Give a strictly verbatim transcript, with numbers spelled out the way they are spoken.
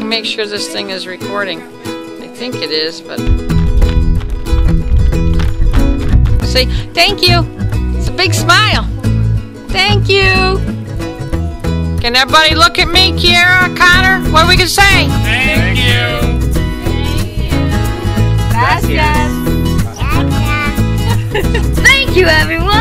make sure this thing is recording. I think it is, but... See, thank you. It's a big smile. Thank you. Can everybody look at me, Kiara, Connor? What are we gonna say? Thank you. Gracias. Thank you, everyone.